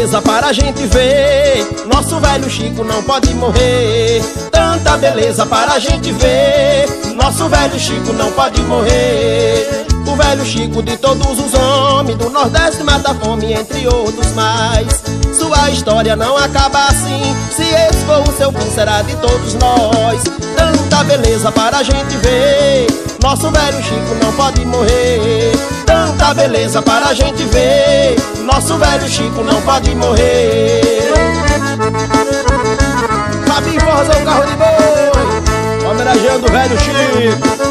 beleza para a gente ver, nosso velho Chico não pode morrer. Tanta beleza para a gente ver, nosso velho Chico não pode morrer. O velho Chico de todos os homens do Nordeste mata a fome, entre outros mais. Sua história não acaba assim, se esse for o seu fim será de todos nós. Tanta beleza para a gente ver, nosso velho Chico não pode morrer. Tanta beleza para a gente ver, nosso velho Chico não pode morrer. Fabinho Forrozão, carro de boi, homenageando o velho Chico.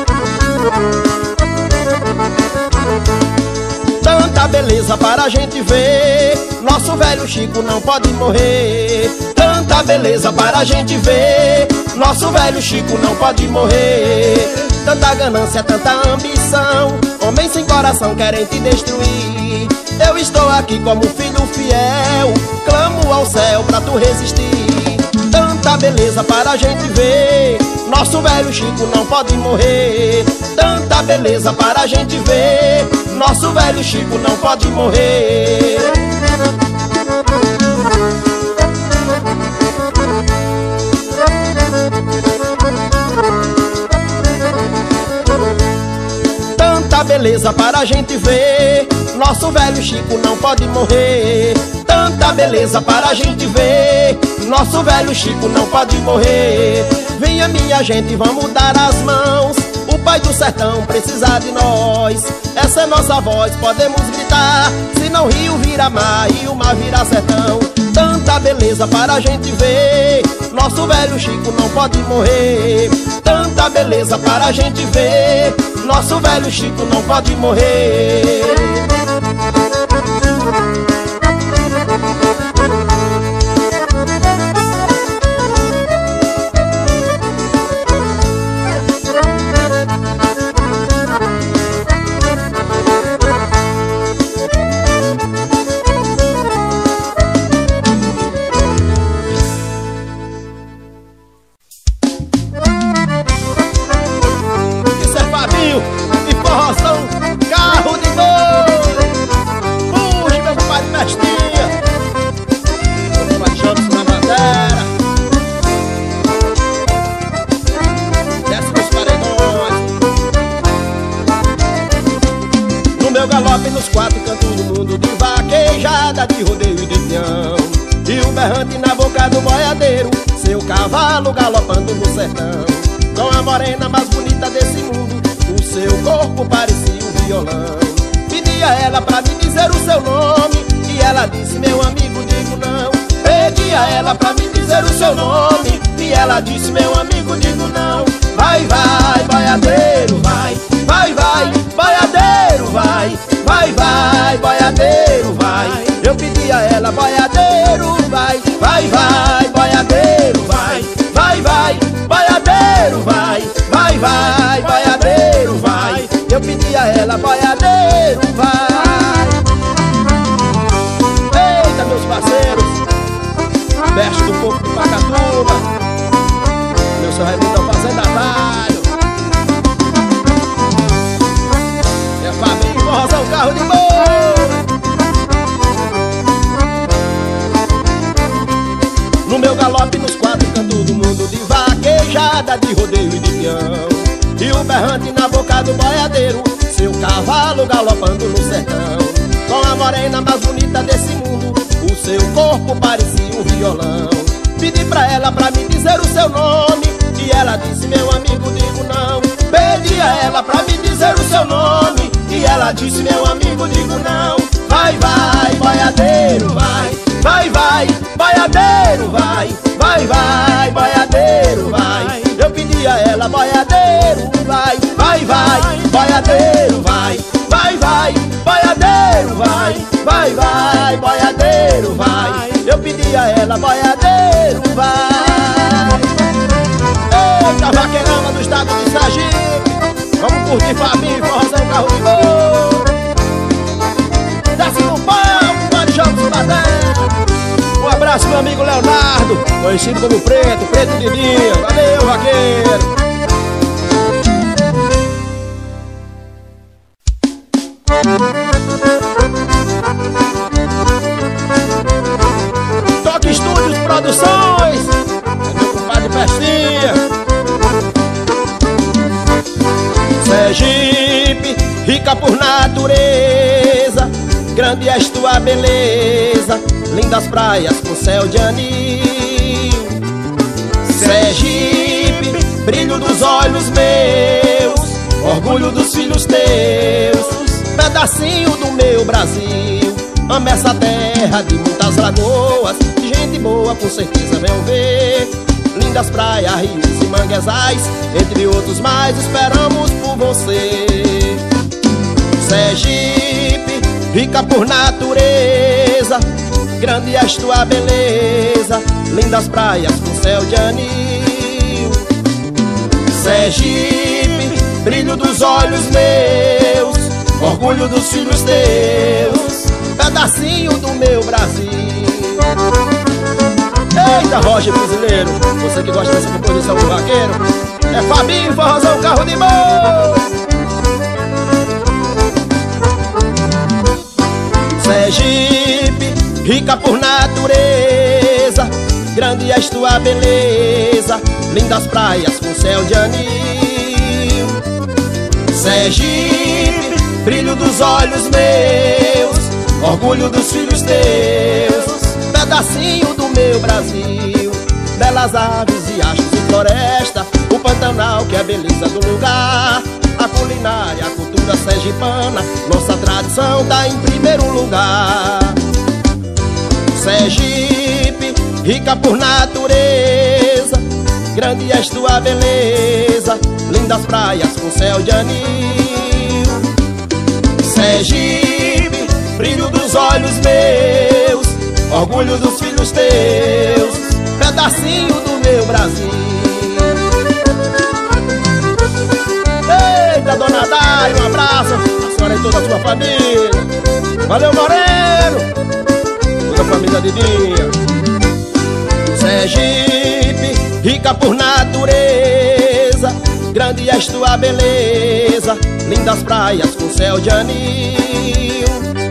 Tanta beleza para a gente ver, nosso velho Chico não pode morrer. Tanta beleza para a gente ver, nosso velho Chico não pode morrer. Tanta ganância, tanta ambição, homens sem coração querem te destruir. Eu estou aqui como filho fiel, clamo ao céu pra tu resistir. Tanta beleza para a gente ver, nosso velho Chico não pode morrer. Tanta beleza para a gente ver, nosso velho Chico não pode morrer. Tanta beleza para a gente ver, nosso velho Chico não pode morrer. Tanta beleza para a gente ver, nosso velho Chico não pode morrer. Venha minha gente, vamos dar as mãos, o pai do sertão precisa de nós. Essa é nossa voz, podemos gritar, senão o rio vira mar e o mar vira sertão. Tanta beleza para a gente ver, nosso velho Chico não pode morrer. Tanta beleza para a gente ver, nosso velho Chico não pode morrer. Nos quatro cantos do mundo, de vaquejada, de rodeio e de peão, e o berrante na boca do boiadeiro, seu cavalo galopando no sertão. Com a morena mais bonita desse mundo, o seu corpo parecia um violão. Pedi a ela pra me dizer o seu nome, e ela disse, meu amigo, digo não. Pedi a ela pra me dizer o seu nome, e ela disse, meu amigo, digo não. Vai, vai, boiadeiro, vai, vai, vai, boiadeiro, vai. Vai, vai, boiadeiro, vai. Eu pedi a ela, boiadeiro, vai. Vai, vai, boiadeiro, vai. Vai, vai, boiadeiro, vai. Vai, vai, boiadeiro, vai. Eu pedi a ela, boiadeiro, vai. Eita, meus parceiros, Veste do povo de Pacatuba, meu seu Raimundo fazendatário. É Fabinho Forrozão, carro de boi. No meu galope nos quatro cantos do mundo, de vaquejada, de rodeio e de peão, e o berrante na boca do boiadeiro, seu cavalo galopando no sertão. Com a morena mais bonita desse mundo, o seu corpo parecia um violão. Pedi pra ela pra me dizer o seu nome, e ela disse, meu amigo, digo não. Pedi a ela pra me dizer o seu nome, e ela disse, meu amigo, digo não. Vai, vai, boiadeiro, vai. Vai, vai, boiadeiro, vai. Vai, vai, boiadeiro, vai. Eu pedi a ela, boiadeiro, vai. Vai, vai, boiadeiro, vai. Vai, vai, boiadeiro, vai. Vai, vai, boiadeiro, vai. Eu pedi a ela, boiadeiro, vai. Eita, vaqueirama do estado de Sergipe, vamos curtir Fabinho e Forrozão, carro de boi. Desce no palco, Marijão dos Badé. Um abraço, meu amigo Leonardo, conhecido como Preto, Preto de Dia. Valeu, vaqueiro. Produções, é meu compadre Pestinha. Sergipe, rica por natureza, grande és tua beleza, lindas praias com céu de anil. Sergipe, brilho dos olhos meus, orgulho dos filhos teus, pedacinho do meu Brasil. Amo essa terra de muitas lagoas, de gente boa com certeza venham ver. Lindas praias, rios e manguezais, entre outros mais, esperamos por você. Sergipe, rica por natureza, grande és tua beleza, lindas praias com céu de anil. Sergipe, brilho dos olhos meus, orgulho dos filhos teus, pedacinho do meu Brasil. Eita, Roger Brasileiro, você que gosta dessa composição do vaqueiro, é Fabinho, forrozão, carro de boi. Sergipe, rica por natureza, grande és tua beleza, lindas praias com céu de anil. Sergipe, brilho dos olhos meus, orgulho dos filhos teus, pedacinho do meu Brasil. Belas aves, riachos e floresta, o Pantanal que é a beleza do lugar. A culinária, a cultura sergipana, nossa tradição tá em primeiro lugar. Sergipe, rica por natureza, grande és tua beleza, lindas praias com céu de anil. Sergipe, brilho dos olhos meus, orgulho dos filhos teus, pedacinho do meu Brasil. Eita, dona Dai, um abraço, a senhora e toda a sua família. Valeu, Moreno, toda a família Didinha. Sergipe, rica por natureza, grande és tua beleza, lindas praias com céu de anil.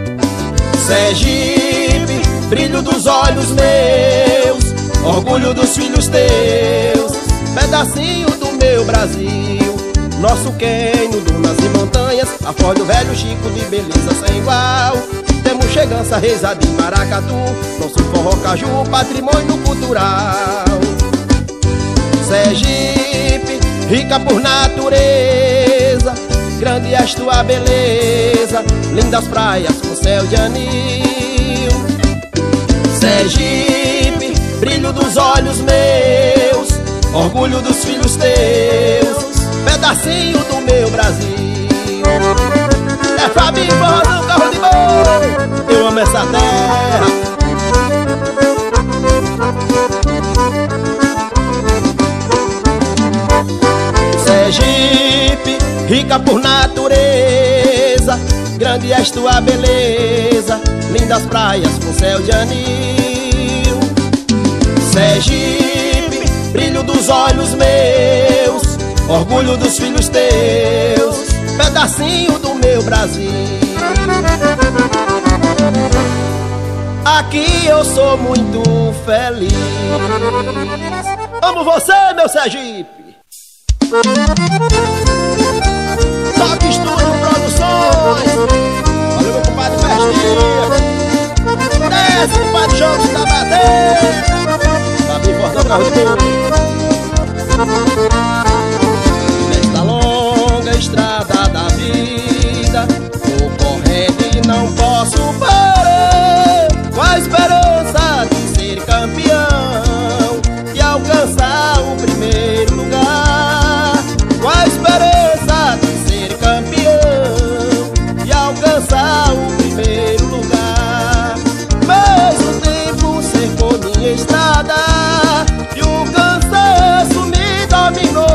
Sergipe, brilho dos olhos meus, orgulho dos filhos teus, pedacinho do meu Brasil. Nosso quênio, dunas e montanhas, a Foz do Velho Chico de beleza sem igual. Temos Chegança, Reisado e Maracatu, nosso forró caju, patrimônio cultural. Sergipe, rica por natureza, grande és tua beleza, lindas praias com céu de anil. Sergipe, brilho dos olhos meus, orgulho dos filhos teus, pedacinho do meu Brasil. É Fabinho, forrozão, carro de boi, eu amo essa terra. Sergipe, rica por natureza, grande és tua beleza, lindas praias com céu de anil. Sergipe, brilho dos olhos meus, orgulho dos filhos teus, pedacinho do meu Brasil. Aqui eu sou muito feliz. Amo você, meu Sergipe. Toque Estúdio Produções. Valeu, meu compadre Pestinha. Desce, compadre Jones da Bateira. Tá bem forte o carro de boi. Nesta longa estrada da vida, vou correndo e não posso parar, com a esperança de ser campeão e alcançar o primeiro lugar. Com a esperança de ser campeão e alcançar o primeiro lugar. Mas o tempo cercou minha estrada e o cansaço me dominou.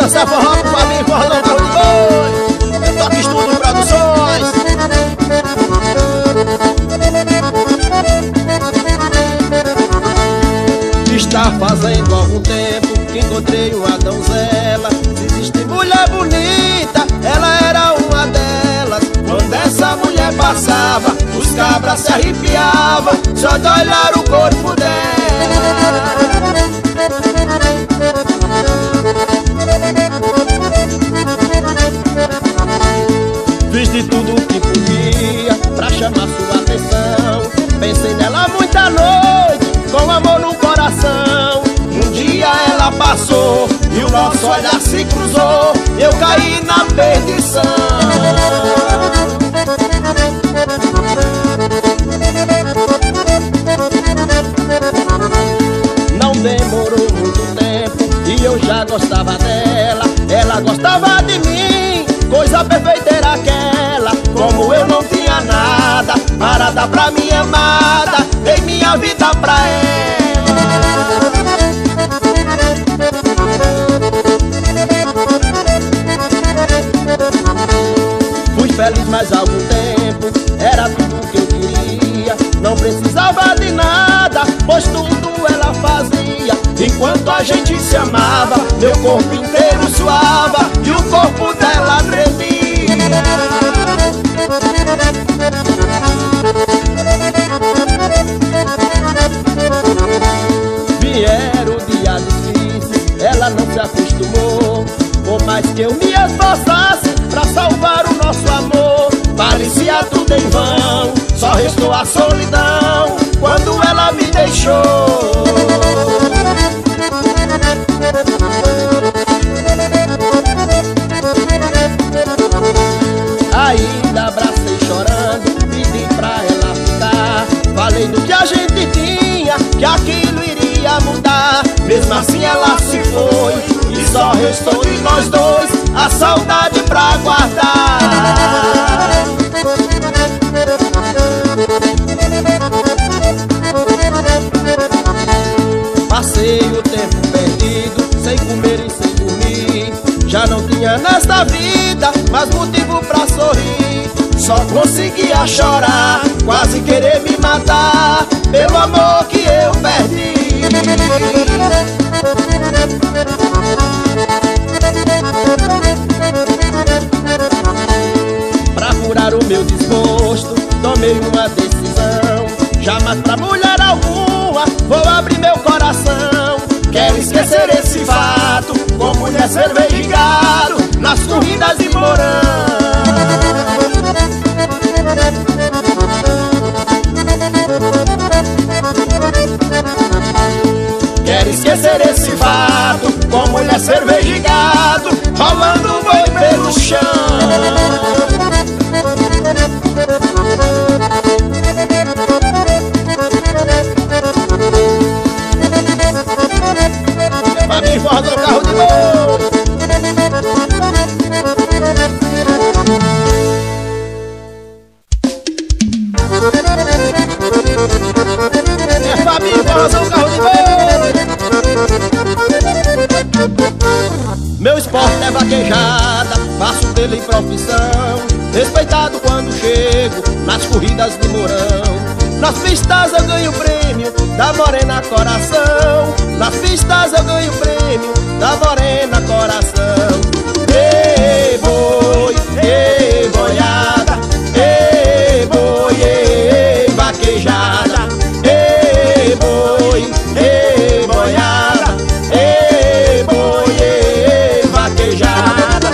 dança forró pro Fabinho, forró carro de boi. Toque Estúdio Produções. Está fazendo algum tempo que encontrei uma donzela. Se existe mulher bonita, ela era uma delas. Quando essa mulher passava, os cabras se arrepiavam só de olhar o corpo dela. Fiz de tudo o que podia pra chamar sua atenção. Pensei nela muita noite, com amor no coração. Um dia ela passou e o nosso olhar se cruzou. Eu caí na perdição. Não demorou muito tempo e eu já gostava dela. Ela gostava de mim, coisa perfeita era aquela. Como eu não tinha nada para dar pra minha amada, dei minha vida pra ela. Fui feliz mais algum tempo, era tudo que eu queria. Não precisava de nada, pois tudo ela fazia. Enquanto a gente se amava, meu corpo inteiro suava e o corpo dela tremia. Vieram dias difíceis, ela não se acostumou. Por mais que eu me esforçasse pra salvar o nosso amor, parecia tudo em vão, só restou a solidão quando ela me deixou. Ainda abracei chorando, pedi pra ela ficar. Falei do que a gente tinha, que aquilo iria mudar. Mesmo assim ela se foi e só restou de nós dois a saudade pra guardar. Passei o tempo perdido, sem comer e sem dormir. Já não tinha nesta vida mais motivo pra sorrir. Só conseguia chorar, quase querer me matar pelo amor que eu perdi. Pra curar o meu desgosto, tomei uma decisão. Jamais pra mulher alguma vou abrir meu coração. Quero esquecer esse fato, com mulher, cerveja e gado, nas corridas de Mourão. Quero esquecer esse fato, com mulher, cerveja e gado, rolando um boi pelo chão. Pra mim, forró do carro de boi. É Fabinho, forró do carro de boi. Meu esporte é vaquejada, faço dele profissão. Respeitado quando chego nas corridas de Mourão. Nas pistas eu ganho prêmio da morena coração. Nas pistas eu ganho prêmio da morena coração. Ei boi, ei boiada, ei boi, ei vaquejada. Ei boi, ei boiada, ei boi, ei vaquejada.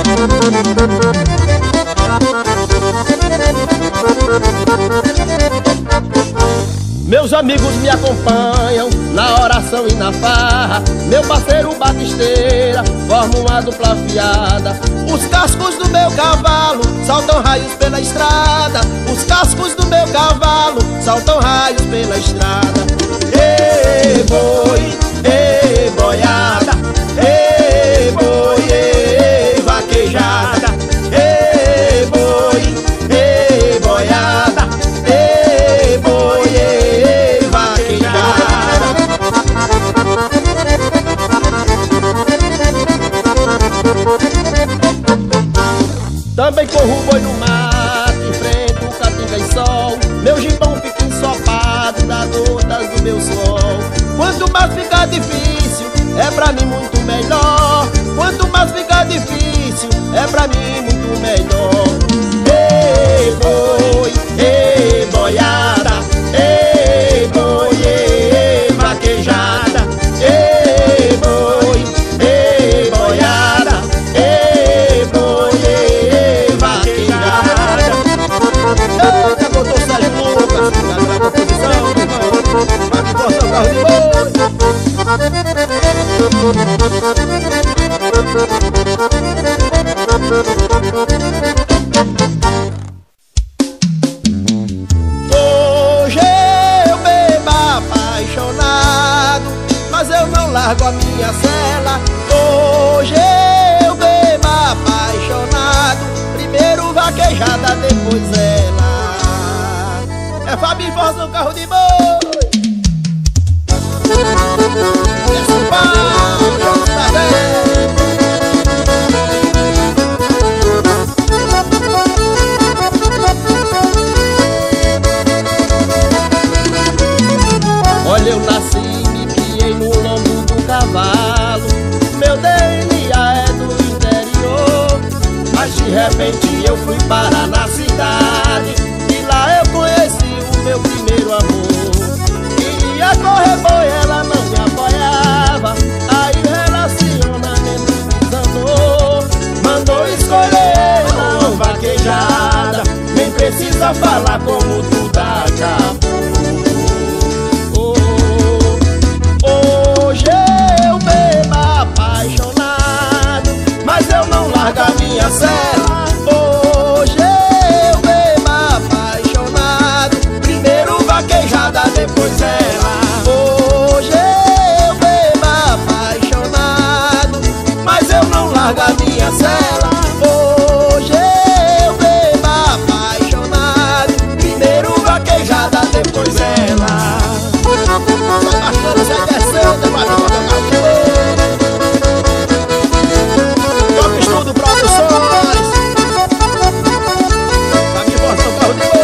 Meus amigos me acompanham na oração e na farra. Meu parceiro batisteira forma uma dupla fiada. Os cascos do meu cavalo saltam raios pela estrada. Os cascos do meu cavalo saltam raios pela estrada. Ei boi, ei boiada, ei boi, ei vaquejada. Ei boi, ei boiada, ei boi, ei vaquejada. Também corro boi no mato, enfrento caatinga e sol. Meu gibão fica ensopado das gotas do meu sol. Quanto mais fica difícil, é pra mim muito melhor. Quanto mais fica difícil, é pra mim muito melhor. Ei boi, ei boiada, ei boi, ei vaquejada. Ei boi, ei boiada, ei boi, ei vaquejada. Eita, botou Sérgio Lucas, na composição, irmão. Vai que força o carro de boi. Hoje eu bebo apaixonado, mas eu não largo a minha cela. Hoje eu bebo apaixonado, primeiro vaquejada, depois ela. É Fabinho Força, o carro de boi. Esse pau, tá vendo? Olha, eu nasci e me criei no lombo do cavalo. Meu DNA é do interior, mas de repente eu fui parar na cidade. E lá eu conheci o meu primeiro amor. Queria correr boi, ela não me apoiava. Aí o relacionamento desandou. Mandou escolher uma vaquejada, nem precisa falar como tudo acabou. Hoje eu bebo apaixonado, mas eu não largo a minha cela. Hoje eu bebo apaixonado, primeiro vaquejada, depois ela. Hoje eu bebo apaixonado, mas eu não largo a minha cela. Hoje eu bebo apaixonado, primeiro vaquejada, depois ela. Você descendo, vai botar o carro de boi. Top Estudo Produções. Vai me botar o carro de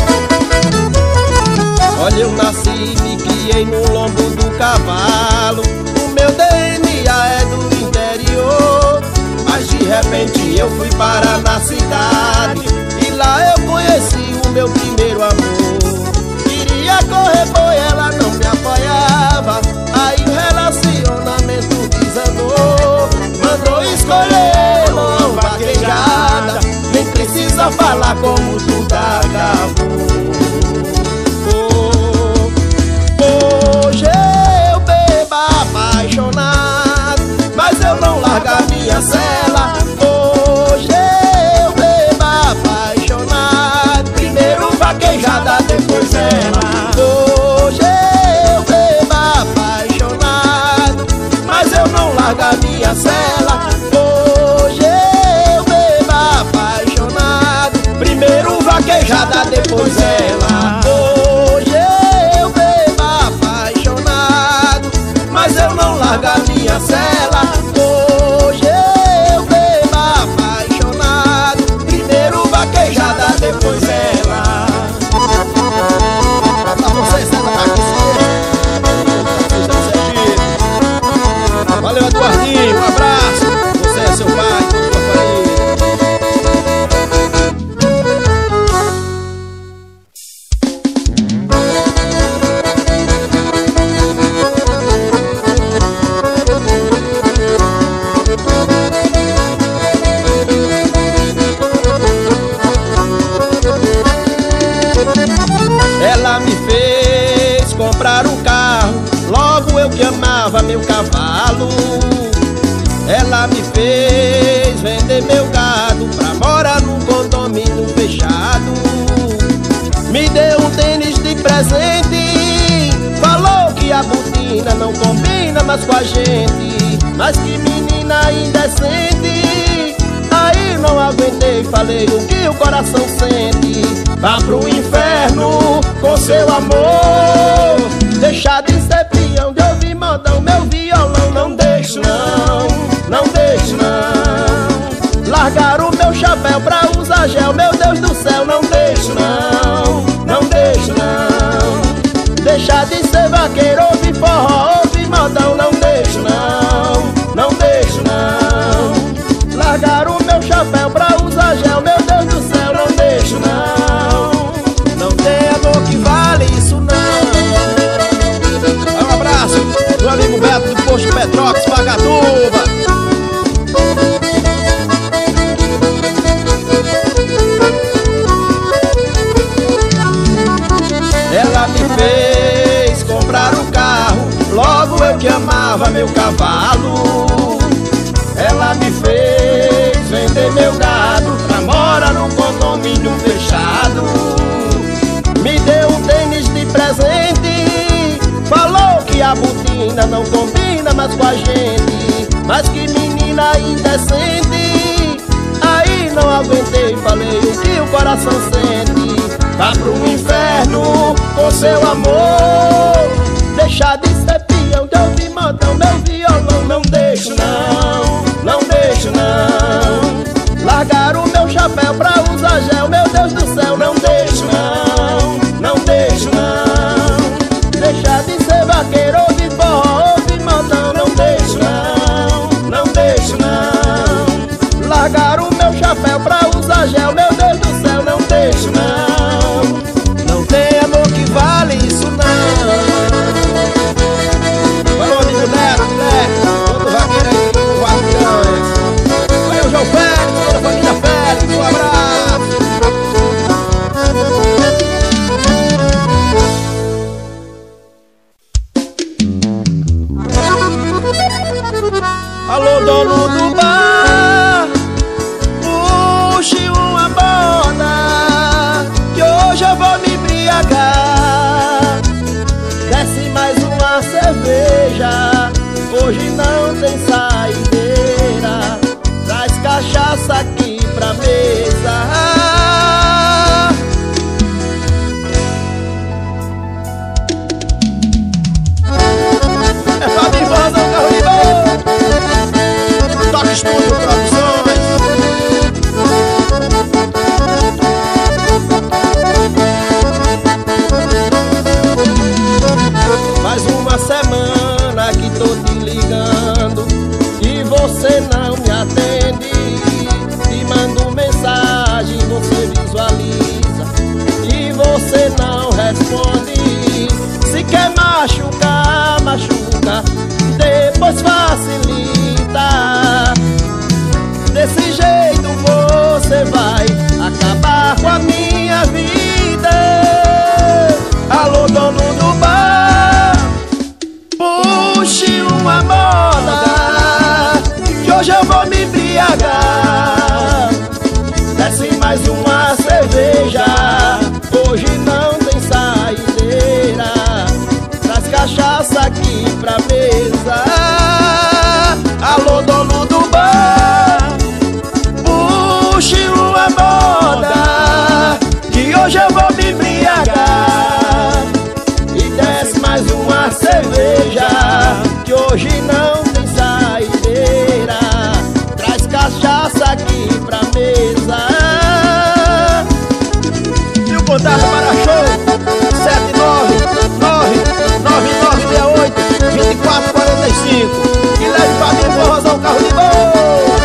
boi. Olha, eu nasci e me criei no lombo do cavalo. O meu DNA é do interior, mas de repente eu fui parar na cidade. E lá eu conheci o meu primeiro amor. Queria correr boi, ela não me apoiava. Aí o relacionamento desandou. Mandou escolher uma vaquejada, nem precisa falar como tudo acabou. Hoje eu bebo apaixonado, mas eu não largo a minha cela. Hoje eu bebo apaixonado, primeiro vaquejada, depois ela. Hoje eu bebo apaixonado, mas eu não largo a minha cela. Hoje eu bebo apaixonado, primeiro vaquejada, depois ela. Hoje eu bebo apaixonado, mas eu não largo a minha cela. Hoje eu bebo apaixonado, primeiro vaquejada, depois ela. Pra vocês, ela tá aqui. Valeu, Eduardinho, um abraço. Você é seu pai, toda a sua família. Ela me fez comprar um carro, logo eu que amava meu cavalo. Ela me fez vender meu gado pra morar num condomínio fechado. Me deu um tênis de presente, falou que a botina não combina mais com a gente. Mas que menina indecente, aí não aguentei, falei o que o coração sente. Vá pro inferno com seu amor, deixa de ser peão, de ouvir modão, meu violão. Não deixo não, não deixo não, largar o meu chapéu pra usar usar gel, meu Deus do céu, não deixo não, não deixo não. Deixar de ser vaqueiro, ouvir forró, ouvir modão, não deixo não, não deixo não. Largar o meu chapéu pra usar gel, meu Deus do céu, não deixo não. Não tem amor que vale isso não. Um abraço do amigo Beto do Posto Petrox, Pacatuba. Ela me fez comprar um carro, logo eu que amava meu cavalo. Ela me fez vender meu gado pra morar num condomínio fechado. Me deu um tênis de presente, falou que a botina não combina mais com a gente. Mas que menina indecente, aí não aguentei, falei o que o coração sente. Vá pro inferno com seu amor, deixar de ser peão, de ouvir modão, meu violão. Não deixo não, não deixo não. Largar o meu chapéu pra usar gel, meu Deus do céu, não deixo não, não deixo não. Deixar de ser vaqueiro, ouvir forró, ouvir modão, não deixo não, não deixo não. Largar o meu chapéu pra usar gel, meu Deus do céu, não deixo não. Não tem amor que vale isso não. Falou, amigo Neto, Neto, todo vaqueiro aí, o Guardião. Valeu, João Félix, toda a família Félix, um abraço. Alô, dono do bar, puxe uma boda, que hoje eu vou me embriagar. Desce mais uma cerveja, hoje não tem saideira. Traz cachaça aqui pra mesa. É Fábio Vazão, carro de bom. Toque Estúdio Produções. Mais uma semana que tô te ligando e você não me atende. Te mando mensagem, você visualiza e você não responde. Se quer machucar, machuca, depois facilita. Desse jeito você vai acabar com a minha vida. Alô, dono do bar, puxe uma moda, que hoje eu vou me embriagar. Desce mais uma cerveja, hoje não tem saideira. Traz cachaça aqui pra mesa. Alô, dono do bar, puxe uma moda, que hoje eu vou me embriagar. E desce mais uma cerveja, que hoje não tem saideira. Traz cachaça aqui pra mesa. E o contato para show 79999682445. E leve pra mim o Rosão, carro de boa.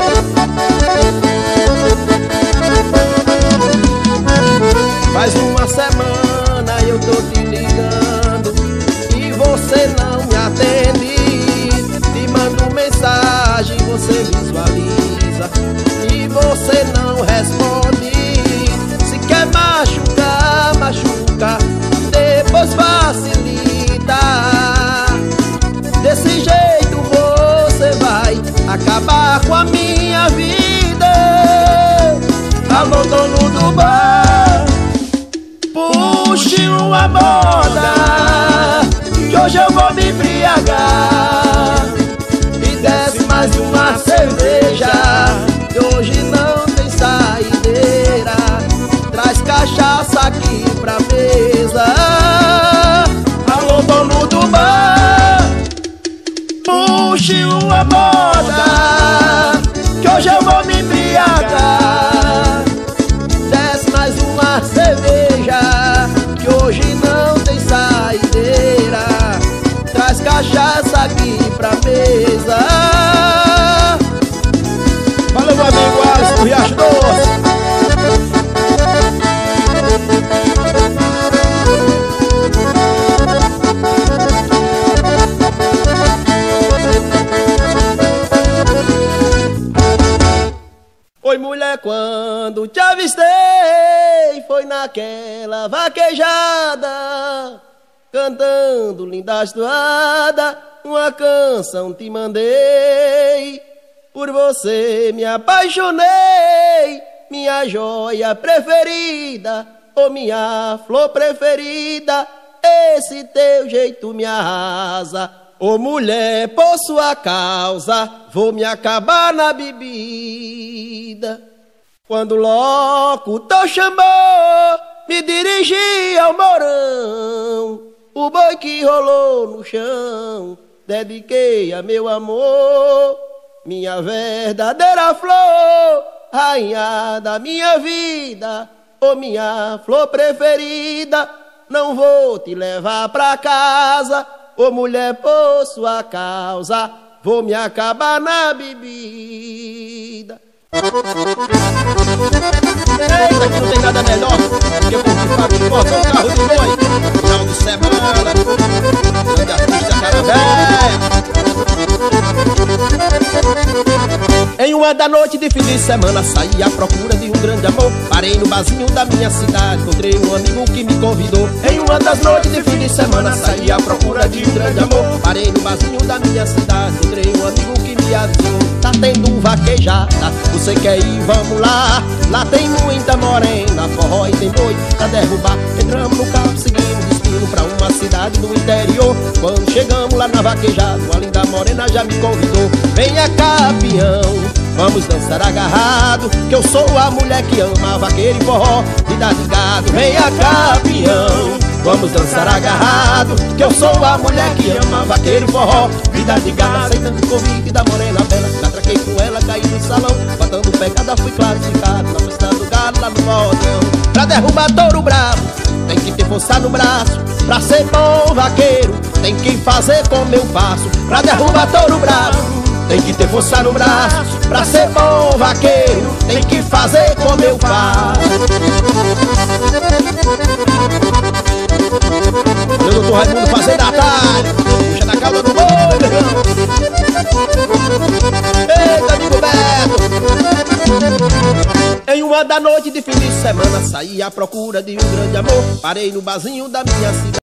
Faz uma semana eu tô te ligando e você não me atende. Te mando mensagem, você visualiza e você não responde. Se quer machucar, machuca, depois facilita. Desse jeito você vai acabar com a minha vida. Alô, dono do bar, puxe uma moda, que hoje eu vou me embriagar. E desce mais uma cerveja, que hoje não tem saideira. Traz cachaça aqui pra mesa. Alô, dono do bar, puxe uma moda, que hoje eu vou me embriagar. Oi mulher, quando te avistei, foi naquela vaquejada, cantando lindas toada, uma canção te mandei. Por você me apaixonei, minha joia preferida, oh minha flor preferida, esse teu jeito me arrasa. Ô mulher, por sua causa, vou me acabar na bebida. Quando logo tu chamou, me dirigi ao morão. O boi que rolou no chão, dediquei a meu amor. Minha verdadeira flor, rainha da minha vida, ô minha flor preferida, não vou te levar pra casa. Ô mulher, por sua causa, vou me acabar na bebida. Eita, que não tem nada melhor que eu curtir Fábio Costa, um carro de boi. Final de semana, grande artista, cara velho. Em uma da noite de fim de semana, saí à procura de um grande amor. Parei no barzinho da minha cidade, encontrei um amigo que me convidou. Em uma das noites de fim de semana, saí à procura de um grande amor. Parei no barzinho da minha cidade, encontrei um amigo que me avisou. Tá tendo vaquejada, você quer ir? Vamos lá. Lá tem muita morena, forró e tem boi pra derrubar. Entramos no carro, seguimos destino pra uma cidade do interior. Quando chegamos lá na vaquejada, uma linda morena já me convidou. Venha cá, peão, vamos dançar agarrado, que eu sou a mulher que ama vaqueiro e forró, vida de gado. Venha cá, peão, vamos dançar agarrado, que eu sou a mulher que ama vaqueiro e forró, vida de gado. Aceitando o convite da morena bela, me atraquei com ela, caí no salão, batendo pegada, fui classificado na festa do gado lá no modão. Pra derrubar touro bravo, tem que ter força no braço. Pra ser bom vaqueiro, tem que fazer como eu faço. Pra derrubar touro bravo, tem que ter força no braço. Pra ser bom vaqueiro, tem que fazer como eu faço. Meu doutor Raimundo fazendo atalho, puxa na cauda do boi, meu irmão. Eita, amigo Beto. Em uma da noite de fim de semana, saí à procura de um grande amor. Parei no barzinho da minha cidade.